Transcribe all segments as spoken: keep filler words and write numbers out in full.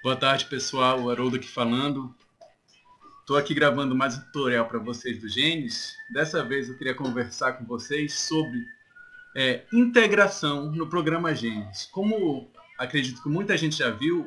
Boa tarde, pessoal. O Haroldo aqui falando. Estou aqui gravando mais um tutorial para vocês do Genes. Dessa vez eu queria conversar com vocês sobre é, integração no programa Genes. Como acredito que muita gente já viu,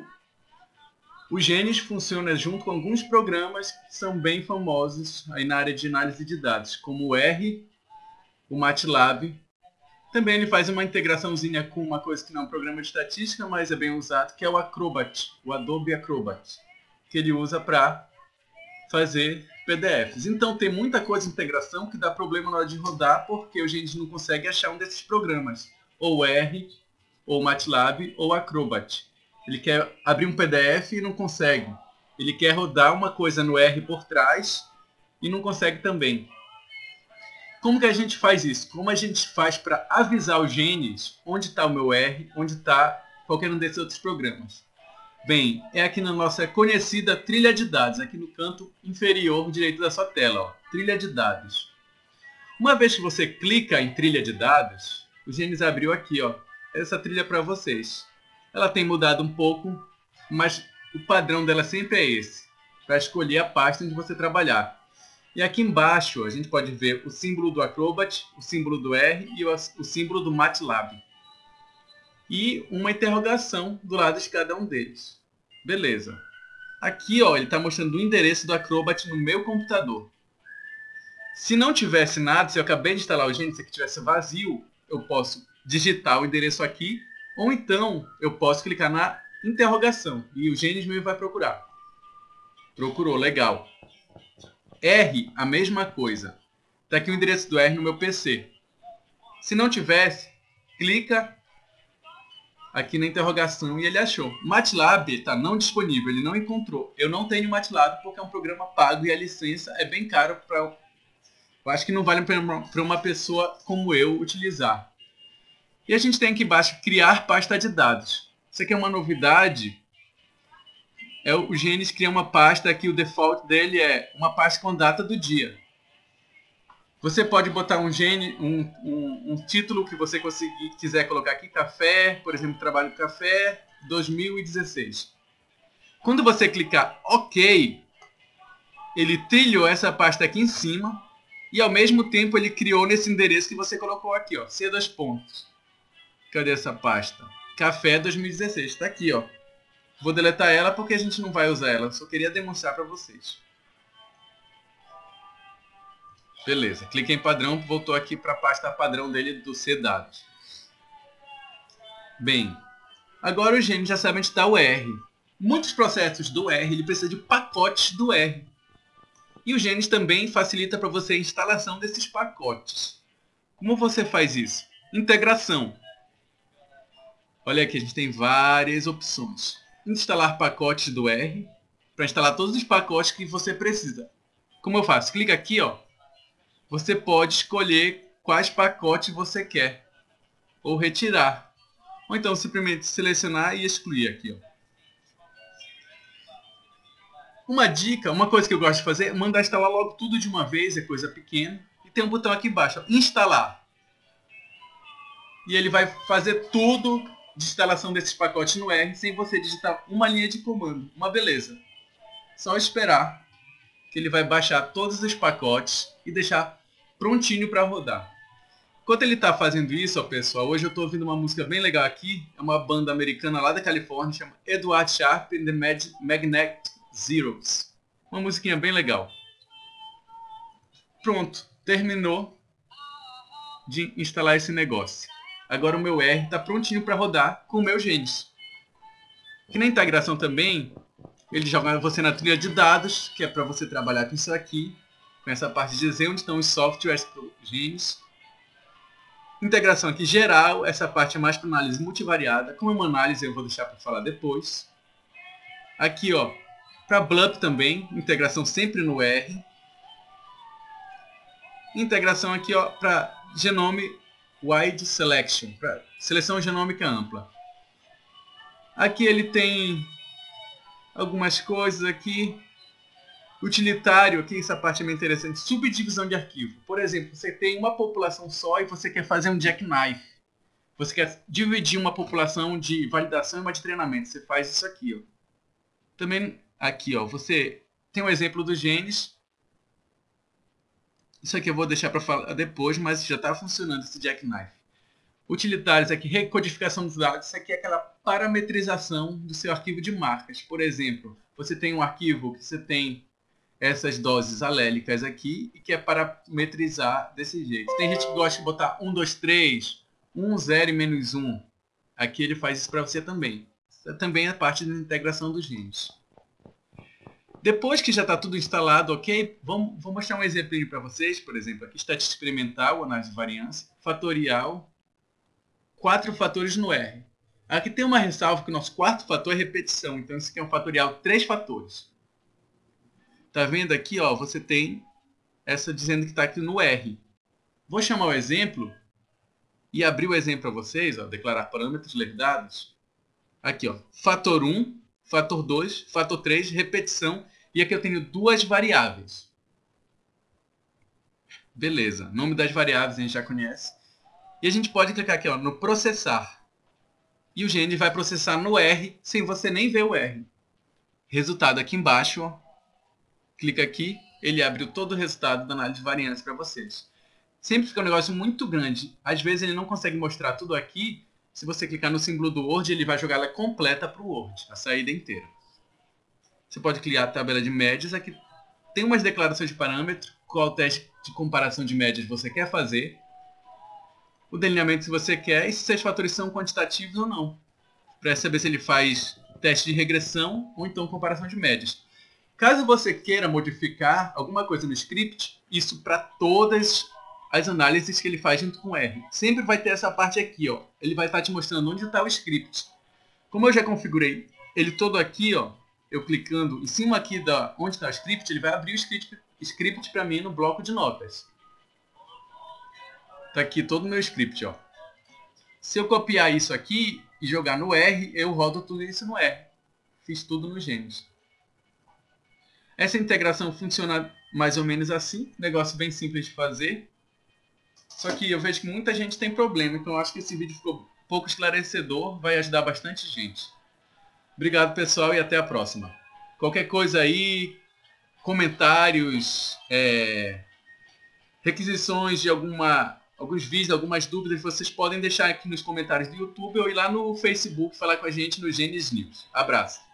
o Genes funciona junto com alguns programas que são bem famosos aí na área de análise de dados, como o R, o MATLAB. Também ele faz uma integraçãozinha com uma coisa que não é um programa de estatística, mas é bem usado, que é o Acrobat, o Adobe Acrobat, que ele usa para fazer P D Fs. Então tem muita coisa de integração que dá problema na hora de rodar, porque a gente não consegue achar um desses programas, ou R, ou MATLAB, ou Acrobat. Ele quer abrir um P D F e não consegue. Ele quer rodar uma coisa no R por trás e não consegue também. Como que a gente faz isso? Como a gente faz para avisar o Genes onde está o meu R, onde está qualquer um desses outros programas? Bem, é aqui na nossa conhecida trilha de dados, aqui no canto inferior direito da sua tela, ó, trilha de dados. Uma vez que você clica em trilha de dados, o Genes abriu aqui, ó, essa trilha para vocês. Ela tem mudado um pouco, mas o padrão dela sempre é esse, para escolher a pasta onde você trabalhar. E aqui embaixo a gente pode ver o símbolo do Acrobat, o símbolo do R e o símbolo do MATLAB. E uma interrogação do lado de cada um deles. Beleza. Aqui ó, ele está mostrando o endereço do Acrobat no meu computador. Se não tivesse nada, se eu acabei de instalar o Genes, se aqui tivesse vazio, eu posso digitar o endereço aqui, ou então eu posso clicar na interrogação e o Genes mesmo vai procurar. Procurou, legal. R, a mesma coisa. Está aqui o endereço do R no meu P C. Se não tivesse, clica aqui na interrogação e ele achou. MATLAB está não disponível, ele não encontrou. Eu não tenho MATLAB porque é um programa pago e a licença é bem caro para... Eu acho que não vale para uma pessoa como eu utilizar. E a gente tem aqui embaixo criar pasta de dados. Isso aqui é uma novidade. É o Genes cria uma pasta que o default dele é uma pasta com data do dia. Você pode botar um, gene, um, um, um título que você conseguir, quiser colocar aqui, café, por exemplo, trabalho de café dois mil e dezesseis. Quando você clicar OK, ele trilhou essa pasta aqui em cima e ao mesmo tempo ele criou nesse endereço que você colocou aqui, ó, C dois pontos. Cadê essa pasta? Café dois mil e dezesseis, está aqui, ó. Vou deletar ela porque a gente não vai usar ela, só queria demonstrar para vocês. Beleza, cliquei em padrão, voltou aqui para a pasta padrão dele do C dados. Bem, agora o Genes já sabe onde está o R. Muitos processos do R, ele precisa de pacotes do R. E o Genes também facilita para você a instalação desses pacotes. Como você faz isso? Integração. Olha aqui, a gente tem várias opções. Instalar pacotes do R, para instalar todos os pacotes que você precisa. Como eu faço? Clica aqui, ó. Você pode escolher quais pacotes você quer, ou retirar. Ou então simplesmente selecionar e excluir aqui, ó. Uma dica, uma coisa que eu gosto de fazer é mandar instalar logo tudo de uma vez, é coisa pequena. E tem um botão aqui embaixo, ó, instalar. E ele vai fazer tudo de instalação desses pacotes no R sem você digitar uma linha de comando. Uma beleza. Só esperar que ele vai baixar todos os pacotes e deixar prontinho para rodar. Enquanto ele está fazendo isso, ó, pessoal, hoje eu estou ouvindo uma música bem legal aqui. É uma banda americana lá da Califórnia, chama Edward Sharpe and the Magnetic Zeros. Uma musiquinha bem legal. Pronto, terminou de instalar esse negócio. Agora o meu R está prontinho para rodar com o meu Genes. Que na integração também, ele joga você na trilha de dados, que é para você trabalhar com isso aqui, com essa parte de dizer onde estão os softwares para o Genes. Integração aqui geral, essa parte é mais para análise multivariada. Como é uma análise, eu vou deixar para falar depois. Aqui, ó, para B L U P também, integração sempre no R. Integração aqui, ó, para Genome Wide Selection, para seleção genômica ampla. Aqui ele tem algumas coisas aqui. Utilitário, aqui essa parte é meio interessante, subdivisão de arquivo. Por exemplo, você tem uma população só e você quer fazer um jackknife. Você quer dividir uma população de validação e uma de treinamento. Você faz isso aqui, ó. Também aqui, ó, você tem um exemplo dos genes. Isso aqui eu vou deixar para falar depois, mas já está funcionando esse jackknife. Utilitários aqui, recodificação dos dados. Isso aqui é aquela parametrização do seu arquivo de marcas. Por exemplo, você tem um arquivo que você tem essas doses alélicas aqui e quer parametrizar desse jeito. Tem gente que gosta de botar um, dois, três, um, zero e menos um. Aqui ele faz isso para você também. Isso também é parte da integração dos genes. Depois que já está tudo instalado, ok? Vamos, vou mostrar um exemplo para vocês. Por exemplo, aqui estatística experimental, análise de variância, fatorial, quatro fatores no R. Aqui tem uma ressalva que o nosso quarto fator é repetição. Então, isso aqui é um fatorial três fatores. Tá vendo aqui, ó, você tem essa dizendo que está aqui no R. Vou chamar o exemplo e abrir o exemplo para vocês, ó, declarar parâmetros, ler dados. Aqui, ó, fator um, fator dois, fator três, repetição. E aqui eu tenho duas variáveis. Beleza, nome das variáveis a gente já conhece. E a gente pode clicar aqui, ó, no processar. E o Gene vai processar no R, sem você nem ver o R. Resultado aqui embaixo, ó. Clica aqui, ele abriu todo o resultado da análise de variância para vocês. Sempre fica um negócio muito grande. Às vezes ele não consegue mostrar tudo aqui. Se você clicar no símbolo do Word, ele vai jogar ela completa para o Word, a saída inteira. Você pode criar a tabela de médias. Aqui tem umas declarações de parâmetro, qual teste de comparação de médias você quer fazer, o delineamento se você quer e se seus fatores são quantitativos ou não, para saber se ele faz teste de regressão ou então comparação de médias. Caso você queira modificar alguma coisa no script, isso para todas as análises que ele faz junto com o R. Sempre vai ter essa parte aqui, ó. Ele vai estar te mostrando onde está o script. Como eu já configurei ele todo aqui, ó, eu clicando em cima aqui da onde está o script, ele vai abrir o script, script para mim no bloco de notas. Tá aqui todo o meu script, ó. Se eu copiar isso aqui e jogar no R, eu rodo tudo isso no R. Fiz tudo nos genes. Essa integração funciona mais ou menos assim, negócio bem simples de fazer. Só que eu vejo que muita gente tem problema, então eu acho que esse vídeo ficou pouco esclarecedor, vai ajudar bastante gente. Obrigado, pessoal, e até a próxima. Qualquer coisa aí, comentários, é, requisições de alguma, alguns vídeos, algumas dúvidas, vocês podem deixar aqui nos comentários do YouTube ou ir lá no Facebook falar com a gente no Genes News. Abraço!